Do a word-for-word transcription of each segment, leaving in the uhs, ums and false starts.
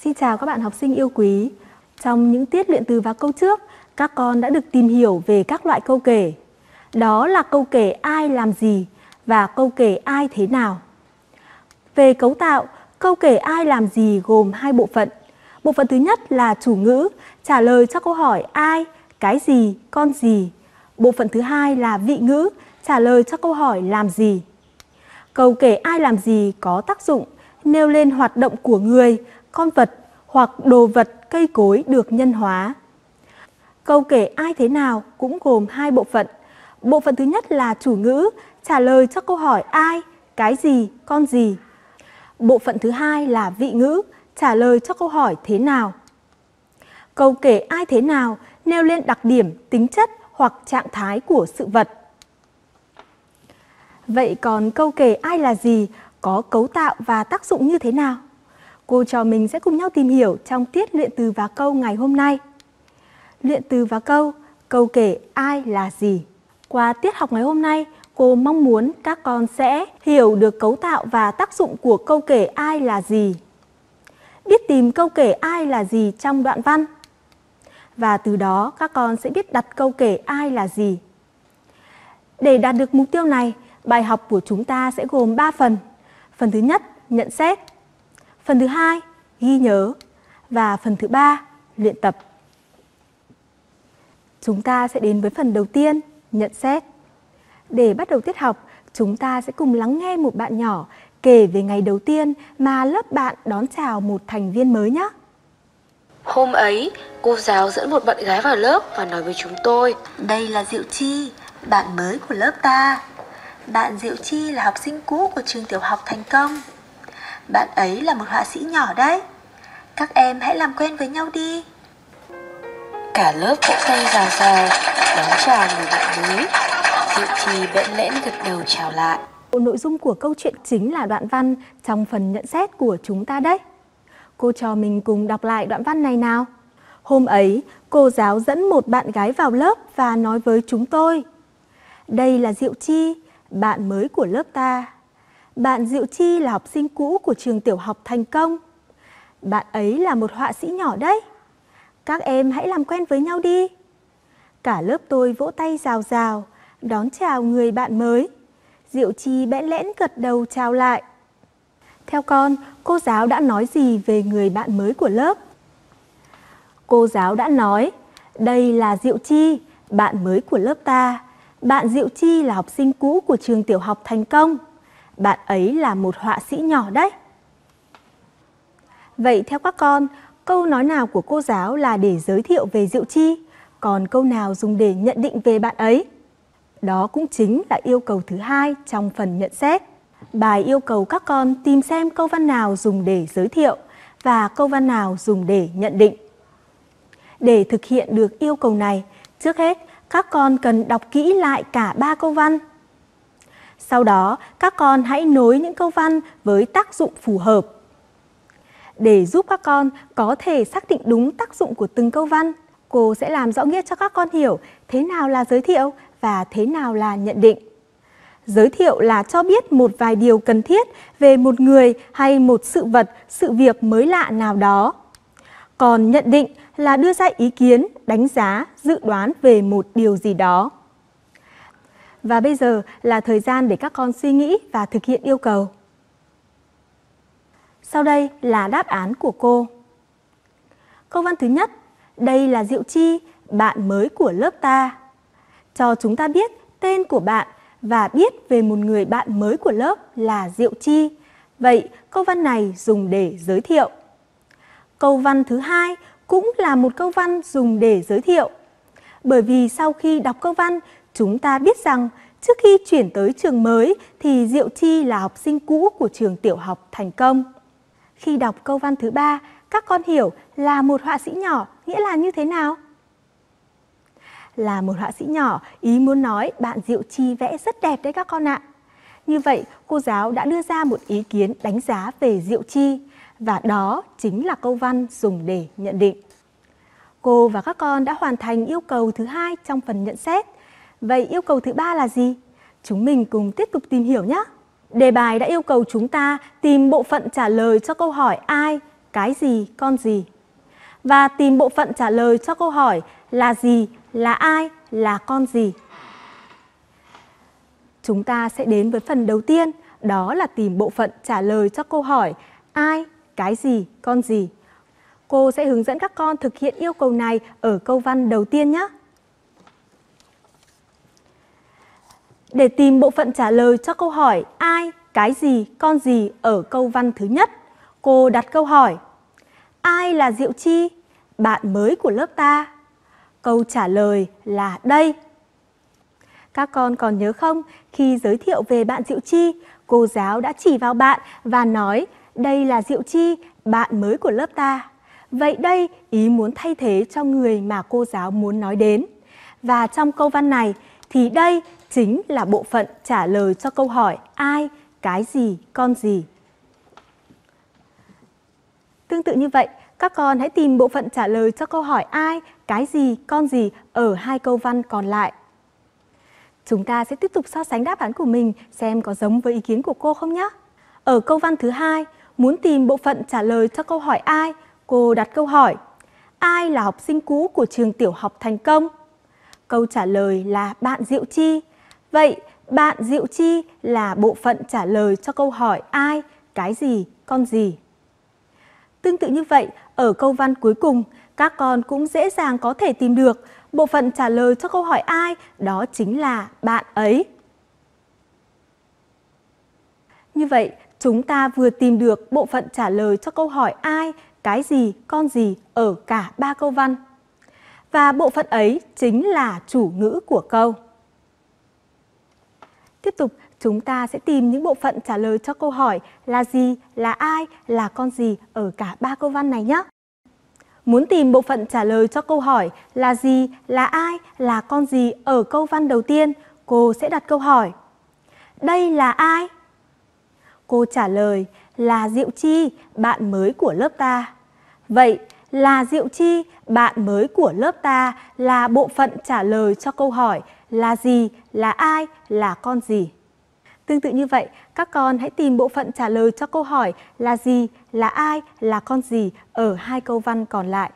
Xin chào các bạn học sinh yêu quý. Trong những tiết luyện từ và câu trước, các con đã được tìm hiểu về các loại câu kể. Đó là câu kể ai làm gì và câu kể ai thế nào. Về cấu tạo, câu kể ai làm gì gồm hai bộ phận. Bộ phận thứ nhất là chủ ngữ, trả lời cho câu hỏi ai, cái gì, con gì. Bộ phận thứ hai là vị ngữ, trả lời cho câu hỏi làm gì. Câu kể ai làm gì có tác dụng nêu lên hoạt động của người, con vật hoặc đồ vật cây cối được nhân hóa. Câu kể ai thế nào cũng gồm hai bộ phận. Bộ phận thứ nhất là chủ ngữ, trả lời cho câu hỏi ai, cái gì, con gì. Bộ phận thứ hai là vị ngữ, trả lời cho câu hỏi thế nào. Câu kể ai thế nào nêu lên đặc điểm, tính chất hoặc trạng thái của sự vật. Vậy còn câu kể ai là gì, có cấu tạo và tác dụng như thế nào? Cô trò mình sẽ cùng nhau tìm hiểu trong tiết luyện từ và câu ngày hôm nay. Luyện từ và câu, câu kể ai là gì? Qua tiết học ngày hôm nay, cô mong muốn các con sẽ hiểu được cấu tạo và tác dụng của câu kể ai là gì. Biết tìm câu kể ai là gì trong đoạn văn. Và từ đó các con sẽ biết đặt câu kể ai là gì. Để đạt được mục tiêu này, bài học của chúng ta sẽ gồm ba phần. Phần thứ nhất, nhận xét. Phần thứ hai, ghi nhớ. Và phần thứ ba, luyện tập. Chúng ta sẽ đến với phần đầu tiên, nhận xét. Để bắt đầu tiết học, chúng ta sẽ cùng lắng nghe một bạn nhỏ kể về ngày đầu tiên mà lớp bạn đón chào một thành viên mới nhé. Hôm ấy, cô giáo dẫn một bạn gái vào lớp và nói với chúng tôi: Đây là Diệu Chi, bạn mới của lớp ta. Bạn Diệu Chi là học sinh cũ của trường tiểu học Thành Công. Bạn ấy là một họa sĩ nhỏ đấy. Các em hãy làm quen với nhau đi. Cả lớp vỗ tay rào rào đón chào người bạn mới. Diệu Chi bẽn lẽn gật đầu chào lại. Nội dung của câu chuyện chính là đoạn văn trong phần nhận xét của chúng ta đấy. Cô trò mình cùng đọc lại đoạn văn này nào. Hôm ấy, cô giáo dẫn một bạn gái vào lớp và nói với chúng tôi: Đây là Diệu Chi, bạn mới của lớp ta. Bạn Diệu Chi là học sinh cũ của trường tiểu học Thành Công. Bạn ấy là một họa sĩ nhỏ đấy. Các em hãy làm quen với nhau đi. Cả lớp tôi vỗ tay rào rào, đón chào người bạn mới. Diệu Chi bẽn lẽn gật đầu chào lại. Theo con, cô giáo đã nói gì về người bạn mới của lớp? Cô giáo đã nói: Đây là Diệu Chi, bạn mới của lớp ta. Bạn Diệu Chi là học sinh cũ của trường tiểu học Thành Công. Bạn ấy là một họa sĩ nhỏ đấy. Vậy theo các con, câu nói nào của cô giáo là để giới thiệu về Diệu Chi, còn câu nào dùng để nhận định về bạn ấy? Đó cũng chính là yêu cầu thứ hai trong phần nhận xét. Bài yêu cầu các con tìm xem câu văn nào dùng để giới thiệu và câu văn nào dùng để nhận định. Để thực hiện được yêu cầu này, trước hết các con cần đọc kỹ lại cả ba câu văn. Sau đó, các con hãy nối những câu văn với tác dụng phù hợp. Để giúp các con có thể xác định đúng tác dụng của từng câu văn, cô sẽ làm rõ nghĩa cho các con hiểu thế nào là giới thiệu và thế nào là nhận định. Giới thiệu là cho biết một vài điều cần thiết về một người hay một sự vật, sự việc mới lạ nào đó. Còn nhận định là đưa ra ý kiến, đánh giá, dự đoán về một điều gì đó. Và bây giờ là thời gian để các con suy nghĩ và thực hiện yêu cầu. Sau đây là đáp án của cô. Câu văn thứ nhất, đây là Diệu Chi, bạn mới của lớp ta. Cho chúng ta biết tên của bạn và biết về một người bạn mới của lớp là Diệu Chi. Vậy câu văn này dùng để giới thiệu. Câu văn thứ hai cũng là một câu văn dùng để giới thiệu. Bởi vì sau khi đọc câu văn, chúng ta biết rằng trước khi chuyển tới trường mới thì Diệu Chi là học sinh cũ của trường tiểu học Thành Công. Khi đọc câu văn thứ ba, các con hiểu là một họa sĩ nhỏ nghĩa là như thế nào? Là một họa sĩ nhỏ, ý muốn nói bạn Diệu Chi vẽ rất đẹp đấy các con ạ. Như vậy, cô giáo đã đưa ra một ý kiến đánh giá về Diệu Chi, và đó chính là câu văn dùng để nhận định. Cô và các con đã hoàn thành yêu cầu thứ hai trong phần nhận xét. Vậy yêu cầu thứ ba là gì? Chúng mình cùng tiếp tục tìm hiểu nhé. Đề bài đã yêu cầu chúng ta tìm bộ phận trả lời cho câu hỏi ai, cái gì, con gì. Và tìm bộ phận trả lời cho câu hỏi là gì, là ai, là con gì. Chúng ta sẽ đến với phần đầu tiên, đó là tìm bộ phận trả lời cho câu hỏi ai, cái gì, con gì. Cô sẽ hướng dẫn các con thực hiện yêu cầu này ở câu văn đầu tiên nhé. Để tìm bộ phận trả lời cho câu hỏi ai, cái gì, con gì ở câu văn thứ nhất, cô đặt câu hỏi: ai là Diệu Chi, bạn mới của lớp ta? Câu trả lời là đây. Các con còn nhớ không, khi giới thiệu về bạn Diệu Chi, cô giáo đã chỉ vào bạn và nói đây là Diệu Chi, bạn mới của lớp ta. Vậy đây ý muốn thay thế cho người mà cô giáo muốn nói đến. Và trong câu văn này thì đây chính là bộ phận trả lời cho câu hỏi ai, cái gì, con gì. Tương tự như vậy, các con hãy tìm bộ phận trả lời cho câu hỏi ai, cái gì, con gì ở hai câu văn còn lại. Chúng ta sẽ tiếp tục so sánh đáp án của mình xem có giống với ý kiến của cô không nhé. Ở câu văn thứ hai, muốn tìm bộ phận trả lời cho câu hỏi ai, cô đặt câu hỏi: ai là học sinh cũ của trường tiểu học Thành Công? Câu trả lời là bạn Diệu Chi. Vậy bạn Diệu Chi là bộ phận trả lời cho câu hỏi ai, cái gì, con gì. Tương tự như vậy, ở câu văn cuối cùng, các con cũng dễ dàng có thể tìm được bộ phận trả lời cho câu hỏi ai, đó chính là bạn ấy. Như vậy, chúng ta vừa tìm được bộ phận trả lời cho câu hỏi ai, cái gì, con gì ở cả ba câu văn. Và bộ phận ấy chính là chủ ngữ của câu. Tiếp tục, chúng ta sẽ tìm những bộ phận trả lời cho câu hỏi là gì, là ai, là con gì ở cả ba câu văn này nhé. Muốn tìm bộ phận trả lời cho câu hỏi là gì, là ai, là con gì ở câu văn đầu tiên, cô sẽ đặt câu hỏi: đây là ai? Cô trả lời là Diệu Chi, bạn mới của lớp ta. Vậy là Diệu Chi, bạn mới của lớp ta là bộ phận trả lời cho câu hỏi là gì, là ai, là con gì. Tương tự như vậy, các con hãy tìm bộ phận trả lời cho câu hỏi là gì, là ai, là con gì ở hai câu văn còn lại.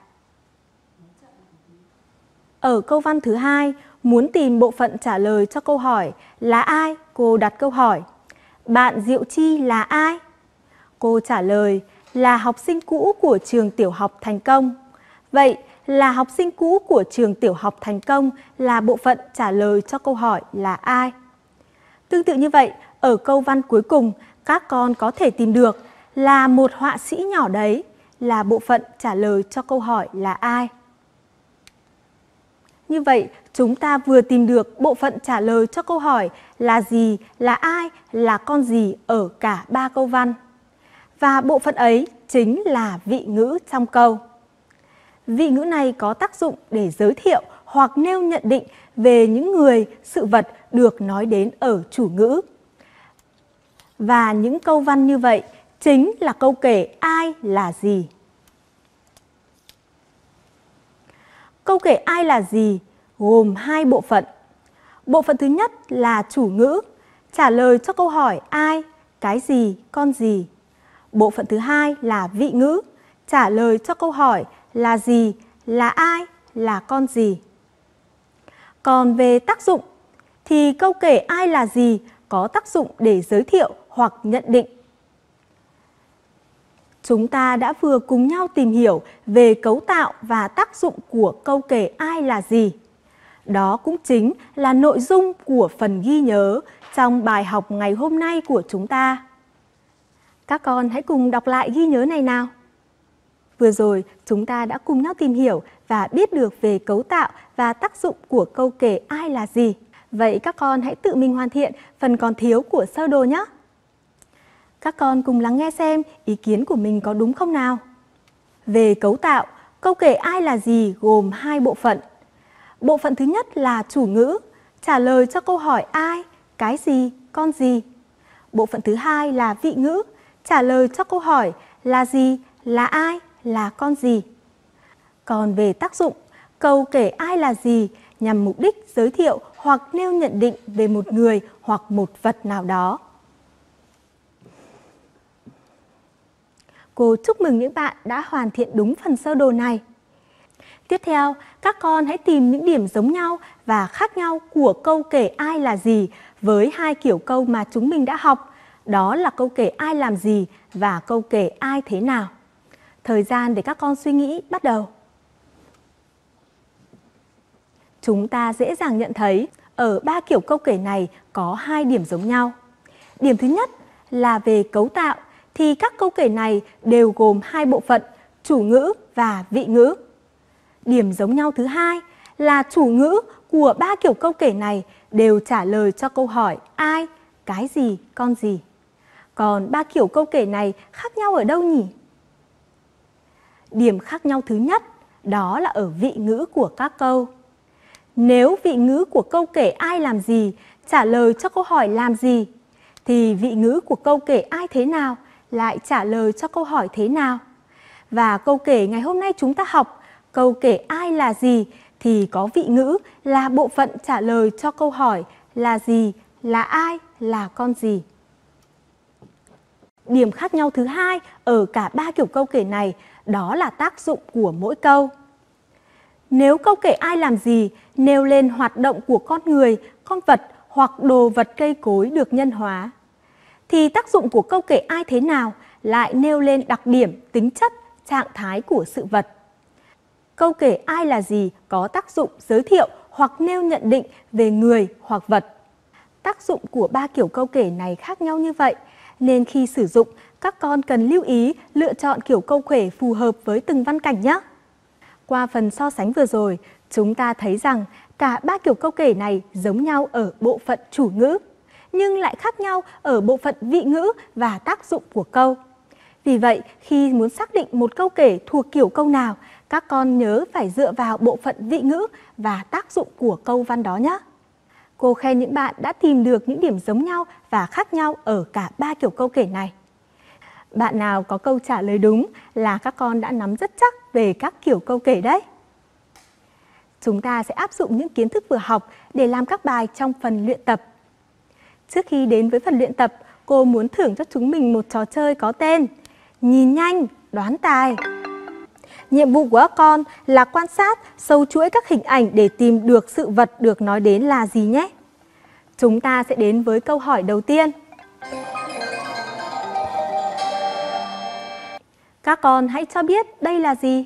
Ở câu văn thứ hai, muốn tìm bộ phận trả lời cho câu hỏi là ai, cô đặt câu hỏi: bạn Diệu Chi là ai? Cô trả lời là học sinh cũ của trường tiểu học Thành Công. Vậy là học sinh cũ của trường tiểu học Thành Công là bộ phận trả lời cho câu hỏi là ai. Tương tự như vậy, ở câu văn cuối cùng, các con có thể tìm được là một họa sĩ nhỏ đấy là bộ phận trả lời cho câu hỏi là ai. Như vậy, chúng ta vừa tìm được bộ phận trả lời cho câu hỏi là gì, là ai, là con gì ở cả ba câu văn. Và bộ phận ấy chính là vị ngữ trong câu. Vị ngữ này có tác dụng để giới thiệu hoặc nêu nhận định về những người, sự vật được nói đến ở chủ ngữ. Và những câu văn như vậy chính là câu kể ai là gì. Câu kể ai là gì gồm hai bộ phận. Bộ phận thứ nhất là chủ ngữ, trả lời cho câu hỏi ai, cái gì, con gì. Bộ phận thứ hai là vị ngữ, trả lời cho câu hỏi là gì, là ai, là con gì. Còn về tác dụng thì câu kể ai là gì có tác dụng để giới thiệu hoặc nhận định. Chúng ta đã vừa cùng nhau tìm hiểu về cấu tạo và tác dụng của câu kể ai là gì. Đó cũng chính là nội dung của phần ghi nhớ trong bài học ngày hôm nay của chúng ta. Các con hãy cùng đọc lại ghi nhớ này nào. Vừa rồi, chúng ta đã cùng nhau tìm hiểu và biết được về cấu tạo và tác dụng của câu kể ai là gì. Vậy các con hãy tự mình hoàn thiện phần còn thiếu của sơ đồ nhé. Các con cùng lắng nghe xem ý kiến của mình có đúng không nào. Về cấu tạo, câu kể ai là gì gồm hai bộ phận. Bộ phận thứ nhất là chủ ngữ, trả lời cho câu hỏi ai, cái gì, con gì. Bộ phận thứ hai là vị ngữ, trả lời cho câu hỏi là gì, là ai, là con gì. Còn về tác dụng, câu kể ai là gì nhằm mục đích giới thiệu hoặc nêu nhận định về một người hoặc một vật nào đó. Cô chúc mừng những bạn đã hoàn thiện đúng phần sơ đồ này. Tiếp theo, các con hãy tìm những điểm giống nhau và khác nhau của câu kể ai là gì với hai kiểu câu mà chúng mình đã học. Đó là câu kể ai làm gì và câu kể ai thế nào. Thời gian để các con suy nghĩ bắt đầu. Chúng ta dễ dàng nhận thấy ở ba kiểu câu kể này có hai điểm giống nhau. Điểm thứ nhất là về cấu tạo thì các câu kể này đều gồm hai bộ phận, chủ ngữ và vị ngữ. Điểm giống nhau thứ hai là chủ ngữ của ba kiểu câu kể này đều trả lời cho câu hỏi ai, cái gì, con gì. Còn ba kiểu câu kể này khác nhau ở đâu nhỉ? Điểm khác nhau thứ nhất đó là ở vị ngữ của các câu. Nếu vị ngữ của câu kể ai làm gì trả lời cho câu hỏi làm gì, thì vị ngữ của câu kể ai thế nào lại trả lời cho câu hỏi thế nào. Và câu kể ngày hôm nay chúng ta học, câu kể ai là gì, thì có vị ngữ là bộ phận trả lời cho câu hỏi là gì, là ai, là con gì. Điểm khác nhau thứ hai ở cả ba kiểu câu kể này đó là tác dụng của mỗi câu. Nếu câu kể ai làm gì nêu lên hoạt động của con người, con vật hoặc đồ vật cây cối được nhân hóa, thì tác dụng của câu kể ai thế nào lại nêu lên đặc điểm, tính chất, trạng thái của sự vật. Câu kể ai là gì có tác dụng giới thiệu hoặc nêu nhận định về người hoặc vật. Tác dụng của ba kiểu câu kể này khác nhau như vậy, nên khi sử dụng, các con cần lưu ý lựa chọn kiểu câu kể phù hợp với từng văn cảnh nhé. Qua phần so sánh vừa rồi, chúng ta thấy rằng cả ba kiểu câu kể này giống nhau ở bộ phận chủ ngữ, nhưng lại khác nhau ở bộ phận vị ngữ và tác dụng của câu. Vì vậy, khi muốn xác định một câu kể thuộc kiểu câu nào, các con nhớ phải dựa vào bộ phận vị ngữ và tác dụng của câu văn đó nhé. Cô khen những bạn đã tìm được những điểm giống nhau và khác nhau ở cả ba kiểu câu kể này. Bạn nào có câu trả lời đúng là các con đã nắm rất chắc về các kiểu câu kể đấy. Chúng ta sẽ áp dụng những kiến thức vừa học để làm các bài trong phần luyện tập. Trước khi đến với phần luyện tập, cô muốn thưởng cho chúng mình một trò chơi có tên Nhìn nhanh, đoán tài. Nhiệm vụ của các con là quan sát, sâu chuỗi các hình ảnh để tìm được sự vật được nói đến là gì nhé. Chúng ta sẽ đến với câu hỏi đầu tiên. Các con hãy cho biết đây là gì?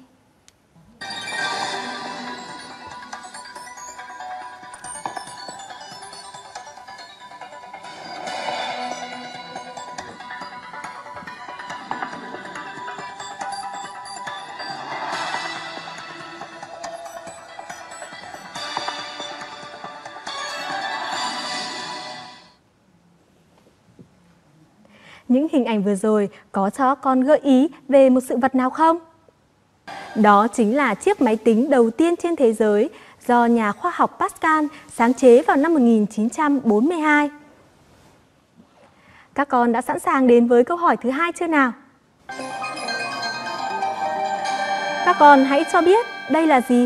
Những hình ảnh vừa rồi có cho con gợi ý về một sự vật nào không? Đó chính là chiếc máy tính đầu tiên trên thế giới do nhà khoa học Pascal sáng chế vào năm một nghìn chín trăm bốn mươi hai. Các con đã sẵn sàng đến với câu hỏi thứ hai chưa nào? Các con hãy cho biết đây là gì?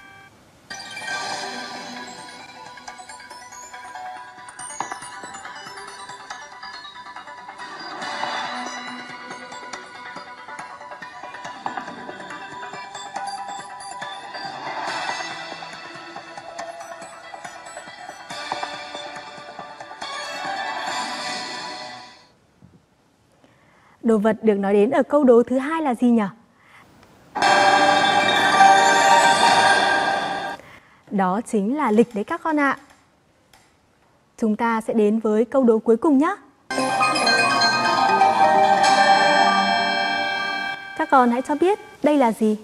Đồ vật được nói đến ở câu đố thứ hai là gì nhỉ? Đó chính là lịch đấy các con ạ. Chúng ta sẽ đến với câu đố cuối cùng nhé. Các con hãy cho biết đây là gì?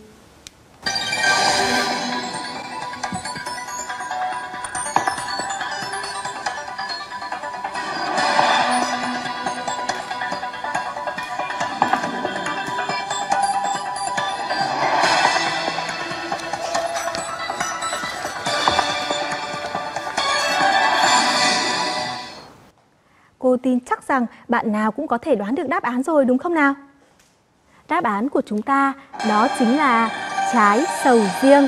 Cô tin chắc rằng bạn nào cũng có thể đoán được đáp án rồi đúng không nào? Đáp án của chúng ta đó chính là trái sầu riêng.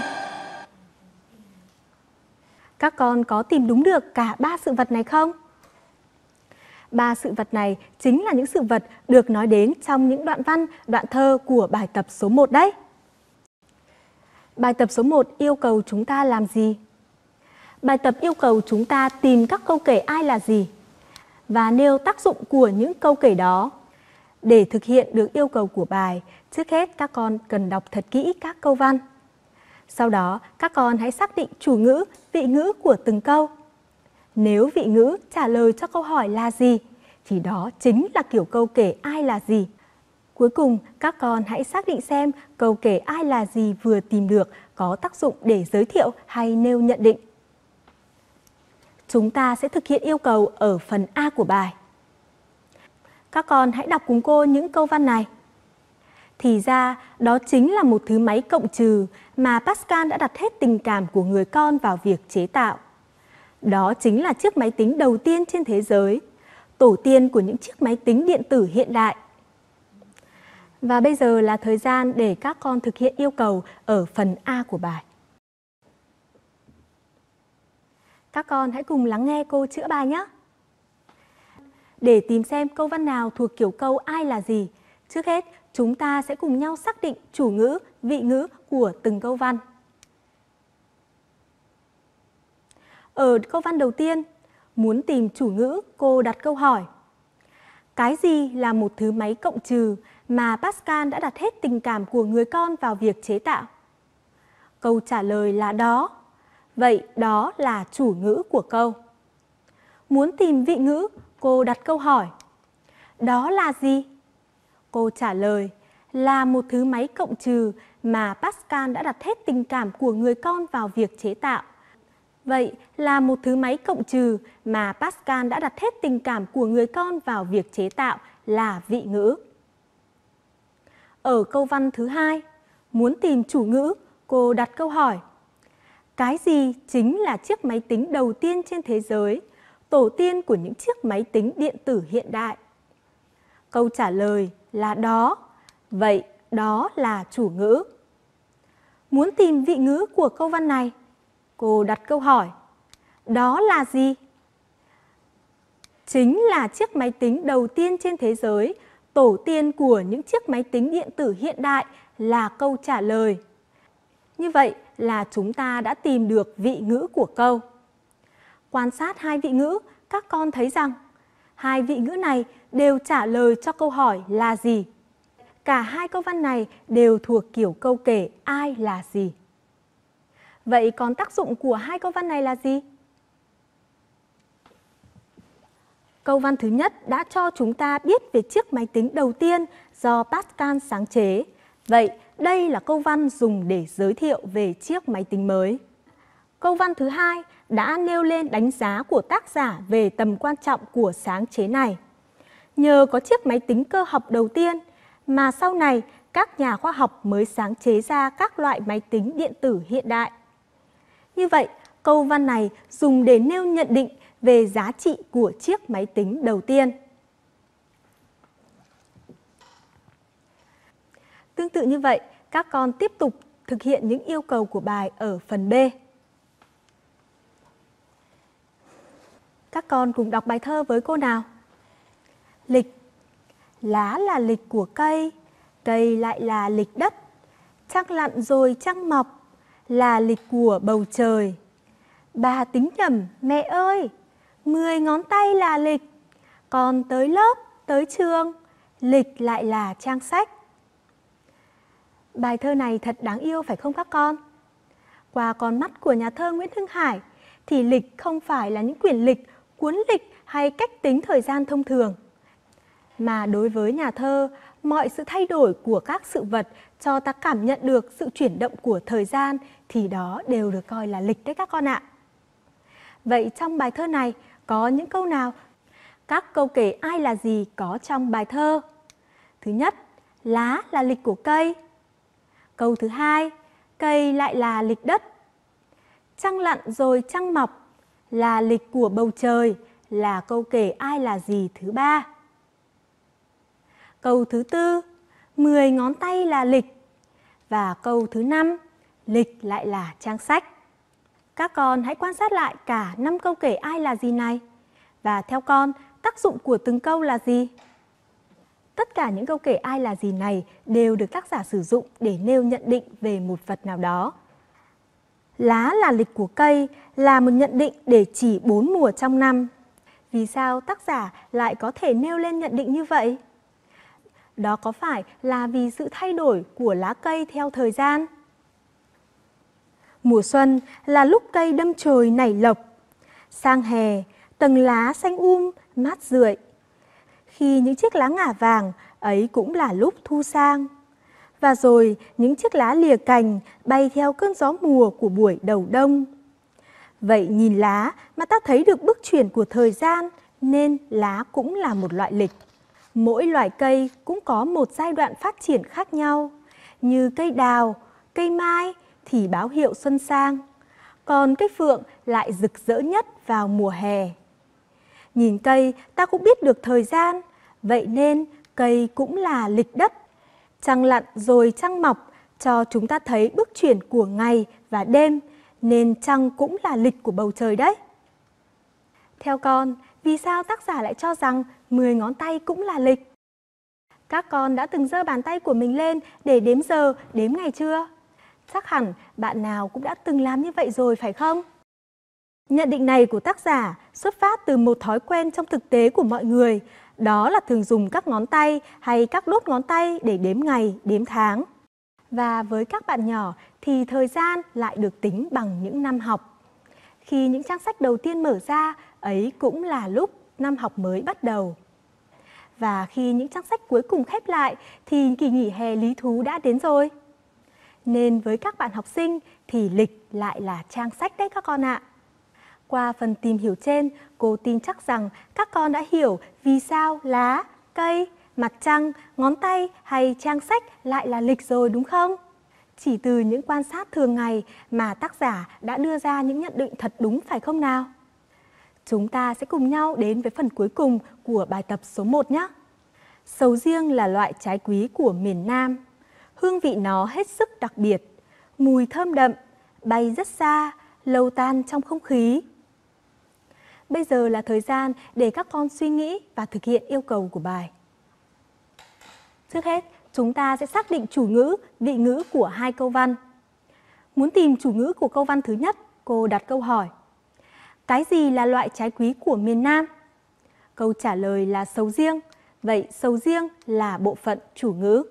Các con có tìm đúng được cả ba sự vật này không? Ba sự vật này chính là những sự vật được nói đến trong những đoạn văn, đoạn thơ của bài tập số một đấy. Bài tập số một yêu cầu chúng ta làm gì? Bài tập yêu cầu chúng ta tìm các câu kể ai là gì và nêu tác dụng của những câu kể đó. Để thực hiện được yêu cầu của bài, trước hết các con cần đọc thật kỹ các câu văn. Sau đó, các con hãy xác định chủ ngữ, vị ngữ của từng câu. Nếu vị ngữ trả lời cho câu hỏi là gì, thì đó chính là kiểu câu kể ai là gì. Cuối cùng, các con hãy xác định xem câu kể ai là gì vừa tìm được có tác dụng để giới thiệu hay nêu nhận định. Chúng ta sẽ thực hiện yêu cầu ở phần A của bài. Các con hãy đọc cùng cô những câu văn này. Thì ra, đó chính là một thứ máy cộng trừ mà Pascal đã đặt hết tình cảm của người con vào việc chế tạo. Đó chính là chiếc máy tính đầu tiên trên thế giới, tổ tiên của những chiếc máy tính điện tử hiện đại. Và bây giờ là thời gian để các con thực hiện yêu cầu ở phần A của bài. Các con hãy cùng lắng nghe cô chữa bài nhé. Để tìm xem câu văn nào thuộc kiểu câu ai là gì, trước hết chúng ta sẽ cùng nhau xác định chủ ngữ, vị ngữ của từng câu văn. Ở câu văn đầu tiên, muốn tìm chủ ngữ, cô đặt câu hỏi: cái gì là một thứ máy cộng trừ mà Pascal đã đặt hết tình cảm của người con vào việc chế tạo? Câu trả lời là đó. Vậy đó là chủ ngữ của câu. Muốn tìm vị ngữ, cô đặt câu hỏi: đó là gì? Cô trả lời là một thứ máy cộng trừ mà Pascal đã đặt hết tình cảm của người con vào việc chế tạo. Vậy là một thứ máy cộng trừ mà Pascal đã đặt hết tình cảm của người con vào việc chế tạo là vị ngữ. Ở câu văn thứ hai, muốn tìm chủ ngữ, cô đặt câu hỏi: cái gì chính là chiếc máy tính đầu tiên trên thế giới, tổ tiên của những chiếc máy tính điện tử hiện đại? Câu trả lời là đó. Vậy đó là chủ ngữ. Muốn tìm vị ngữ của câu văn này, cô đặt câu hỏi: đó là gì? Chính là chiếc máy tính đầu tiên trên thế giới, tổ tiên của những chiếc máy tính điện tử hiện đại là câu trả lời. Như vậy là chúng ta đã tìm được vị ngữ của câu. Quan sát hai vị ngữ, các con thấy rằng hai vị ngữ này đều trả lời cho câu hỏi là gì. Cả hai câu văn này đều thuộc kiểu câu kể ai là gì. Vậy còn tác dụng của hai câu văn này là gì? Câu văn thứ nhất đã cho chúng ta biết về chiếc máy tính đầu tiên do Pascal sáng chế. Vậy đây là câu văn dùng để giới thiệu về chiếc máy tính mới. Câu văn thứ hai đã nêu lên đánh giá của tác giả về tầm quan trọng của sáng chế này. Nhờ có chiếc máy tính cơ học đầu tiên mà sau này các nhà khoa học mới sáng chế ra các loại máy tính điện tử hiện đại. Như vậy, câu văn này dùng để nêu nhận định về giá trị của chiếc máy tính đầu tiên. Tương tự như vậy, các con tiếp tục thực hiện những yêu cầu của bài ở phần B. Các con cùng đọc bài thơ với cô nào. Lịch. Lá là lịch của cây, cây lại là lịch đất. Trăng lặn rồi trăng mọc là lịch của bầu trời. Bà tính nhầm mẹ ơi, mười ngón tay là lịch, còn tới lớp, tới trường, lịch lại là trang sách. Bài thơ này thật đáng yêu phải không các con? Qua con mắt của nhà thơ Nguyễn Hưng Hải thì lịch không phải là những quyển lịch, cuốn lịch hay cách tính thời gian thông thường. Mà đối với nhà thơ, mọi sự thay đổi của các sự vật cho ta cảm nhận được sự chuyển động của thời gian thì đó đều được coi là lịch đấy các con ạ. Vậy trong bài thơ này có những câu nào? Các câu kể ai là gì có trong bài thơ? Thứ nhất, lá là lịch của cây. Câu thứ hai, cây lại là lịch đất. Trăng lặn rồi trăng mọc là lịch của bầu trời là câu kể ai là gì thứ ba. Câu thứ tư, mười ngón tay là lịch. Và câu thứ năm, lịch lại là trang sách. Các con hãy quan sát lại cả năm câu kể ai là gì này. Và theo con, tác dụng của từng câu là gì? Tất cả những câu kể ai là gì này đều được tác giả sử dụng để nêu nhận định về một vật nào đó. Lá là lịch của cây là một nhận định để chỉ bốn mùa trong năm. Vì sao tác giả lại có thể nêu lên nhận định như vậy? Đó có phải là vì sự thay đổi của lá cây theo thời gian? Mùa xuân là lúc cây đâm chồi nảy lộc. Sang hè, tầng lá xanh um, mát rượi. Khi những chiếc lá ngả vàng, ấy cũng là lúc thu sang. Và rồi những chiếc lá lìa cành bay theo cơn gió mùa của buổi đầu đông. Vậy nhìn lá mà ta thấy được bước chuyển của thời gian, nên lá cũng là một loại lịch. Mỗi loại cây cũng có một giai đoạn phát triển khác nhau. Như cây đào, cây mai thì báo hiệu xuân sang. Còn cây phượng lại rực rỡ nhất vào mùa hè. Nhìn cây ta cũng biết được thời gian. Vậy nên cây cũng là lịch đất. Trăng lặn rồi trăng mọc cho chúng ta thấy bước chuyển của ngày và đêm. Nên trăng cũng là lịch của bầu trời đấy. Theo con, vì sao tác giả lại cho rằng mười ngón tay cũng là lịch? Các con đã từng giơ bàn tay của mình lên để đếm giờ, đếm ngày chưa? Chắc hẳn bạn nào cũng đã từng làm như vậy rồi phải không? Nhận định này của tác giả xuất phát từ một thói quen trong thực tế của mọi người. Đó là thường dùng các ngón tay hay các đốt ngón tay để đếm ngày, đếm tháng. Và với các bạn nhỏ thì thời gian lại được tính bằng những năm học. Khi những trang sách đầu tiên mở ra, ấy cũng là lúc năm học mới bắt đầu. Và khi những trang sách cuối cùng khép lại thì kỳ nghỉ hè lý thú đã đến rồi. Nên với các bạn học sinh thì lịch lại là trang sách đấy các con ạ. Qua phần tìm hiểu trên, cô tin chắc rằng các con đã hiểu vì sao lá, cây, mặt trăng, ngón tay hay trang sách lại là lịch rồi đúng không? Chỉ từ những quan sát thường ngày mà tác giả đã đưa ra những nhận định thật đúng phải không nào? Chúng ta sẽ cùng nhau đến với phần cuối cùng của bài tập số một nhé. Sầu riêng là loại trái quý của miền Nam. Hương vị nó hết sức đặc biệt, mùi thơm đậm, bay rất xa, lâu tan trong không khí. Bây giờ là thời gian để các con suy nghĩ và thực hiện yêu cầu của bài. Trước hết, chúng ta sẽ xác định chủ ngữ, vị ngữ của hai câu văn. Muốn tìm chủ ngữ của câu văn thứ nhất, cô đặt câu hỏi: cái gì là loại trái quý của miền Nam? Câu trả lời là sầu riêng. Vậy sầu riêng là bộ phận chủ ngữ.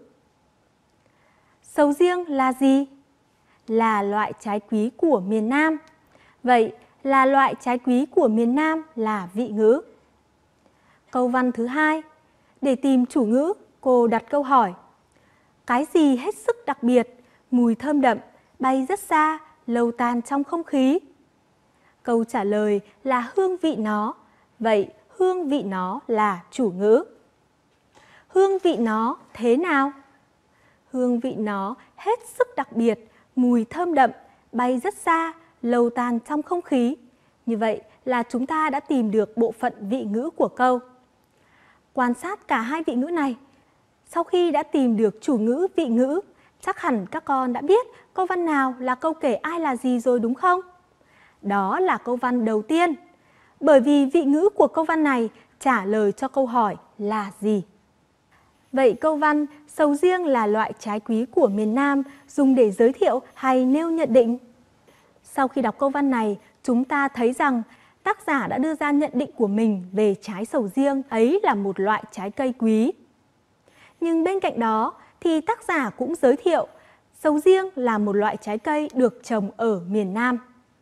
Sầu riêng là gì? Là loại trái quý của miền Nam. Vậy là loại trái quý của miền Nam là vị ngữ. Câu văn thứ hai, để tìm chủ ngữ, cô đặt câu hỏi: cái gì hết sức đặc biệt, mùi thơm đậm, bay rất xa, lâu tan trong không khí? Câu trả lời là hương vị nó. Vậy hương vị nó là chủ ngữ. Hương vị nó thế nào? Hương vị nó hết sức đặc biệt, mùi thơm đậm, bay rất xa, lâu tan trong không khí. Như vậy là chúng ta đã tìm được bộ phận vị ngữ của câu. Quan sát cả hai vị ngữ này. Sau khi đã tìm được chủ ngữ, vị ngữ, chắc hẳn các con đã biết câu văn nào là câu kể ai là gì rồi đúng không? Đó là câu văn đầu tiên. Bởi vì vị ngữ của câu văn này trả lời cho câu hỏi là gì. Vậy câu văn sầu riêng là loại trái quý của miền Nam dùng để giới thiệu hay nêu nhận định? Sau khi đọc câu văn này, chúng ta thấy rằng tác giả đã đưa ra nhận định của mình về trái sầu riêng ấy là một loại trái cây quý. Nhưng bên cạnh đó thì tác giả cũng giới thiệu sầu riêng là một loại trái cây được trồng ở miền Nam.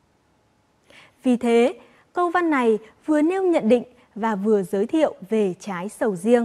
Vì thế, câu văn này vừa nêu nhận định và vừa giới thiệu về trái sầu riêng.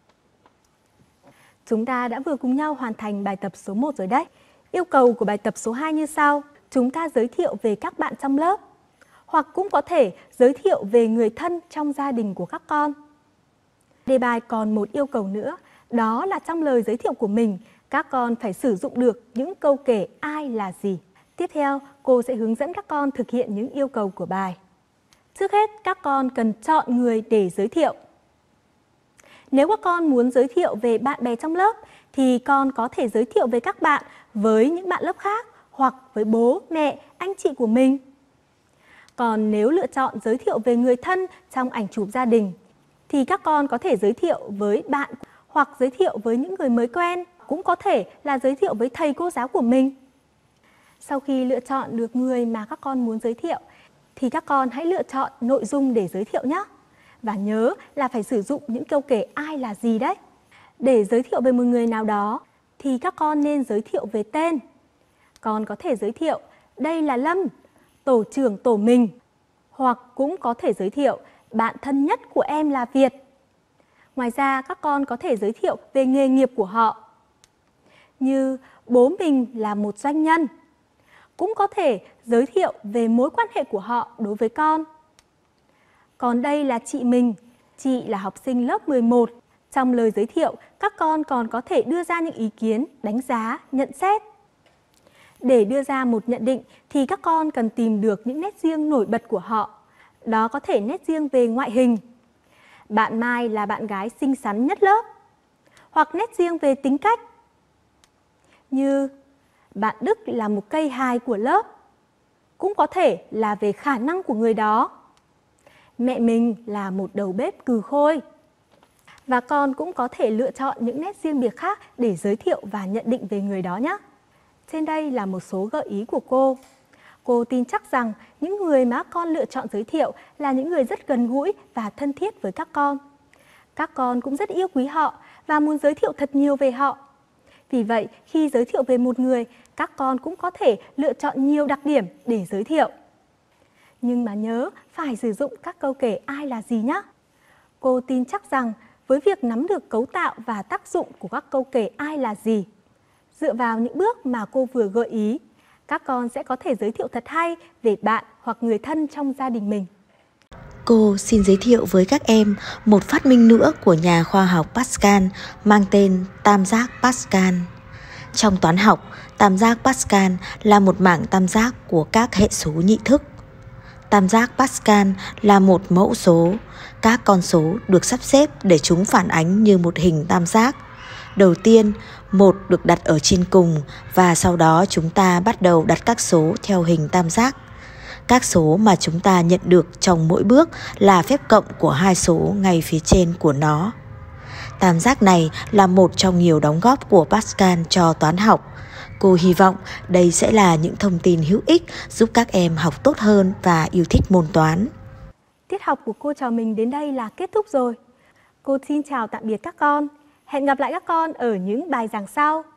Chúng ta đã vừa cùng nhau hoàn thành bài tập số một rồi đấy. Yêu cầu của bài tập số hai như sau. Chúng ta giới thiệu về các bạn trong lớp, hoặc cũng có thể giới thiệu về người thân trong gia đình của các con. Đề bài còn một yêu cầu nữa, đó là trong lời giới thiệu của mình, các con phải sử dụng được những câu kể ai là gì. Tiếp theo, cô sẽ hướng dẫn các con thực hiện những yêu cầu của bài. Trước hết, các con cần chọn người để giới thiệu. Nếu các con muốn giới thiệu về bạn bè trong lớp, thì con có thể giới thiệu về các bạn với những bạn lớp khác, hoặc với bố, mẹ, anh chị của mình. Còn nếu lựa chọn giới thiệu về người thân trong ảnh chụp gia đình, thì các con có thể giới thiệu với bạn hoặc giới thiệu với những người mới quen, cũng có thể là giới thiệu với thầy cô giáo của mình. Sau khi lựa chọn được người mà các con muốn giới thiệu thì các con hãy lựa chọn nội dung để giới thiệu nhé. Và nhớ là phải sử dụng những câu kể ai là gì đấy. Để giới thiệu về một người nào đó thì các con nên giới thiệu về tên. Con có thể giới thiệu đây là Lâm, tổ trưởng tổ mình. Hoặc cũng có thể giới thiệu bạn thân nhất của em là Việt. Ngoài ra các con có thể giới thiệu về nghề nghiệp của họ. Như bố mình là một doanh nhân. Cũng có thể giới thiệu về mối quan hệ của họ đối với con. Còn đây là chị mình, chị là học sinh lớp mười một. Trong lời giới thiệu, các con còn có thể đưa ra những ý kiến, đánh giá, nhận xét. Để đưa ra một nhận định thì các con cần tìm được những nét riêng nổi bật của họ. Đó có thể nét riêng về ngoại hình. Bạn Mai là bạn gái xinh xắn nhất lớp. Hoặc nét riêng về tính cách. Như bạn Đức là một cây hài của lớp. Cũng có thể là về khả năng của người đó. Mẹ mình là một đầu bếp cừ khôi. Và con cũng có thể lựa chọn những nét riêng biệt khác để giới thiệu và nhận định về người đó nhé. Trên đây là một số gợi ý của cô. Cô tin chắc rằng những người mà con lựa chọn giới thiệu là những người rất gần gũi và thân thiết với các con. Các con cũng rất yêu quý họ và muốn giới thiệu thật nhiều về họ. Vì vậy, khi giới thiệu về một người, các con cũng có thể lựa chọn nhiều đặc điểm để giới thiệu. Nhưng mà nhớ phải sử dụng các câu kể ai là gì nhé. Cô tin chắc rằng với việc nắm được cấu tạo và tác dụng của các câu kể ai là gì, dựa vào những bước mà cô vừa gợi ý, các con sẽ có thể giới thiệu thật hay về bạn hoặc người thân trong gia đình mình. Cô xin giới thiệu với các em một phát minh nữa của nhà khoa học Pascal mang tên tam giác Pascal. Trong toán học, tam giác Pascal là một mảng tam giác của các hệ số nhị thức. Tam giác Pascal là một mẫu số. Các con số được sắp xếp để chúng phản ánh như một hình tam giác. Đầu tiên, một được đặt ở trên cùng và sau đó chúng ta bắt đầu đặt các số theo hình tam giác. Các số mà chúng ta nhận được trong mỗi bước là phép cộng của hai số ngay phía trên của nó. Tam giác này là một trong nhiều đóng góp của Pascal cho toán học. Cô hy vọng đây sẽ là những thông tin hữu ích giúp các em học tốt hơn và yêu thích môn toán. Tiết học của cô trò mình đến đây là kết thúc rồi. Cô xin chào tạm biệt các con. Hẹn gặp lại các con ở những bài giảng sau.